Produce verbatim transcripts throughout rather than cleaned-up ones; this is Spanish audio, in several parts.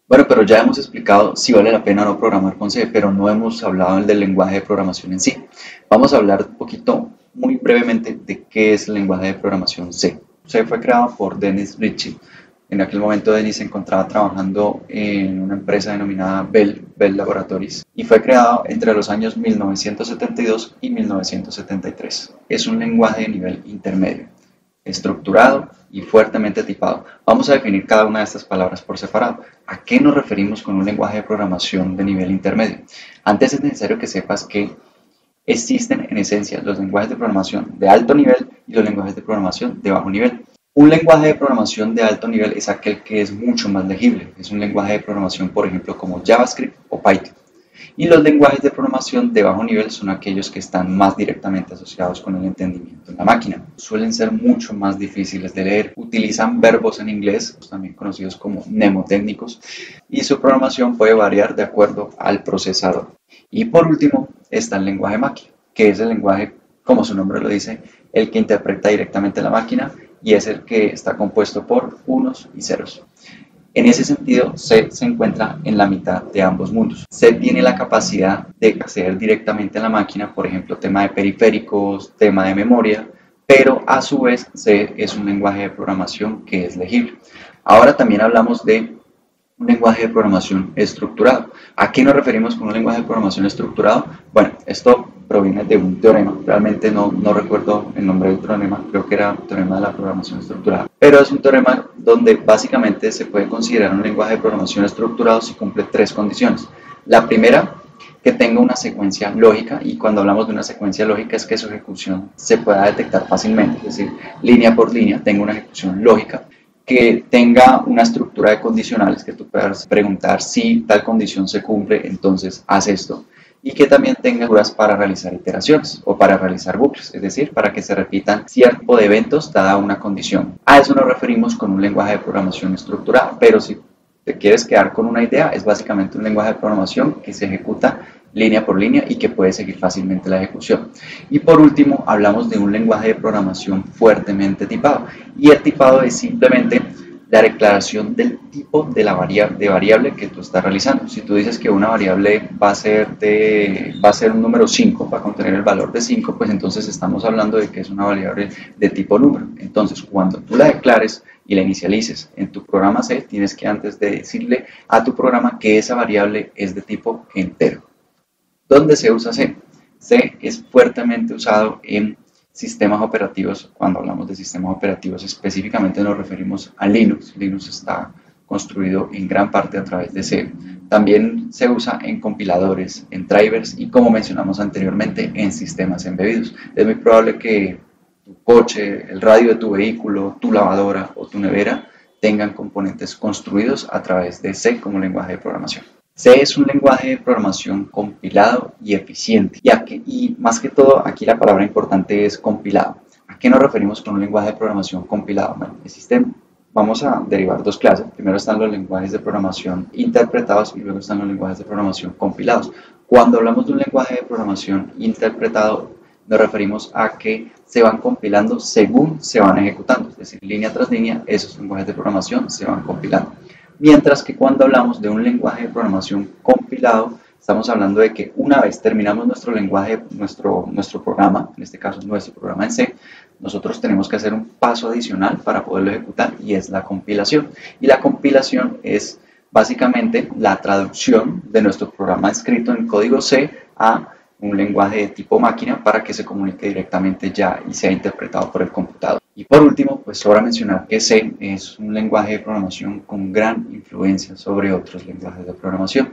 Bueno, pero ya hemos explicado si vale la pena o no programar con C, pero no hemos hablado del lenguaje de programación en sí. Vamos a hablar un poquito, muy brevemente, de qué es el lenguaje de programación C. C fue creado por Dennis Ritchie. En aquel momento Dennis se encontraba trabajando en una empresa denominada Bell, Bell Laboratories, y fue creado entre los años mil novecientos setenta y dos y mil novecientos setenta y tres. Es un lenguaje de nivel intermedio, estructurado y fuertemente tipado. Vamos a definir cada una de estas palabras por separado. ¿A qué nos referimos con un lenguaje de programación de nivel intermedio? Antes es necesario que sepas que existen en esencia los lenguajes de programación de alto nivel y los lenguajes de programación de bajo nivel. Un lenguaje de programación de alto nivel es aquel que es mucho más legible. Es un lenguaje de programación, por ejemplo, como JavaScript o Python. Y los lenguajes de programación de bajo nivel son aquellos que están más directamente asociados con el entendimiento en la máquina. Suelen ser mucho más difíciles de leer, utilizan verbos en inglés, también conocidos como mnemotécnicos, y su programación puede variar de acuerdo al procesador. Y por último está el lenguaje máquina, que es el lenguaje, como su nombre lo dice, el que interpreta directamente la máquina y es el que está compuesto por unos y ceros. En ese sentido, C se encuentra en la mitad de ambos mundos. C tiene la capacidad de acceder directamente a la máquina, por ejemplo, tema de periféricos, tema de memoria, pero a su vez C es un lenguaje de programación que es legible. Ahora también hablamos de un lenguaje de programación estructurado. ¿A qué nos referimos con un lenguaje de programación estructurado? Bueno, esto proviene de un teorema, realmente no, no recuerdo el nombre del teorema, creo que era el teorema de la programación estructurada, pero es un teorema donde básicamente se puede considerar un lenguaje de programación estructurado si cumple tres condiciones. La primera, que tenga una secuencia lógica, y cuando hablamos de una secuencia lógica es que su ejecución se pueda detectar fácilmente, es decir, línea por línea, tenga una ejecución lógica, que tenga una estructura de condicionales, que tú puedas preguntar si tal condición se cumple, entonces haz esto, y que también tenga estructuras para realizar iteraciones o para realizar bucles, es decir, para que se repitan cierto tipo de eventos dada una condición. A eso nos referimos con un lenguaje de programación estructurada, pero si te quieres quedar con una idea, es básicamente un lenguaje de programación que se ejecuta línea por línea y que puede seguir fácilmente la ejecución. Y por último, hablamos de un lenguaje de programación fuertemente tipado. Y el tipado es simplemente la declaración del tipo de la variable, de variable que tú estás realizando. Si tú dices que una variable va a ser, de, va a ser un número cinco, va a contener el valor de cinco, pues entonces estamos hablando de que es una variable de tipo número. Entonces, cuando tú la declares y la inicialices en tu programa C, tienes que antes de decirle a tu programa que esa variable es de tipo entero. ¿Dónde se usa C? C es fuertemente usado en sistemas operativos. Cuando hablamos de sistemas operativos, específicamente nos referimos a Linux. Linux está construido en gran parte a través de C. También se usa en compiladores, en drivers y, como mencionamos anteriormente, en sistemas embebidos. Es muy probable que tu coche, el radio de tu vehículo, tu lavadora o tu nevera tengan componentes construidos a través de C como lenguaje de programación. C es un lenguaje de programación compilado y eficiente. Y, aquí, y más que todo, aquí la palabra importante es compilado. ¿A qué nos referimos con un lenguaje de programación compilado? Bueno, existen, vamos a derivar dos clases. Primero están los lenguajes de programación interpretados y luego están los lenguajes de programación compilados. Cuando hablamos de un lenguaje de programación interpretado, nos referimos a que se van compilando según se van ejecutando. Es decir, línea tras línea, esos lenguajes de programación se van compilando. Mientras que cuando hablamos de un lenguaje de programación compilado, estamos hablando de que una vez terminamos nuestro lenguaje, nuestro, nuestro programa, en este caso nuestro programa en C, nosotros tenemos que hacer un paso adicional para poderlo ejecutar y es la compilación. Y la compilación es básicamente la traducción de nuestro programa escrito en código C a un lenguaje de tipo máquina para que se comunique directamente ya y sea interpretado por el computador. Y por último, pues sobra mencionar que C es un lenguaje de programación con gran influencia sobre otros lenguajes de programación.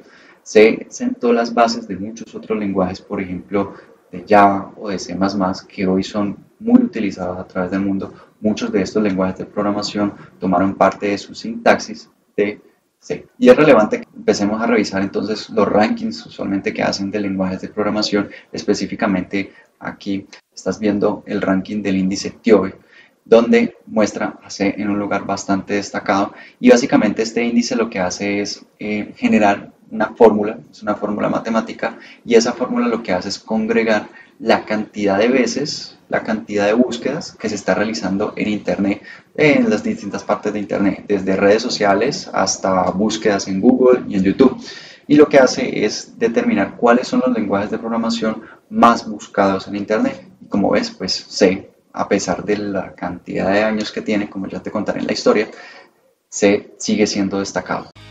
C sentó las bases de muchos otros lenguajes, por ejemplo, de Java o de C más más, que hoy son muy utilizados a través del mundo. Muchos de estos lenguajes de programación tomaron parte de su sintaxis de C. Y es relevante que empecemos a revisar entonces los rankings usualmente que hacen de lenguajes de programación. Específicamente aquí estás viendo el ranking del índice TIOBE, donde muestra a C en un lugar bastante destacado, y básicamente este índice lo que hace es eh, generar una fórmula, es una fórmula matemática, y esa fórmula lo que hace es congregar la cantidad de veces, la cantidad de búsquedas que se está realizando en Internet, en las distintas partes de Internet, desde redes sociales hasta búsquedas en Google y en YouTube. Y lo que hace es determinar cuáles son los lenguajes de programación más buscados en Internet. Y como ves, pues C, a pesar de la cantidad de años que tiene, como ya te contaré en la historia, C sigue siendo destacado.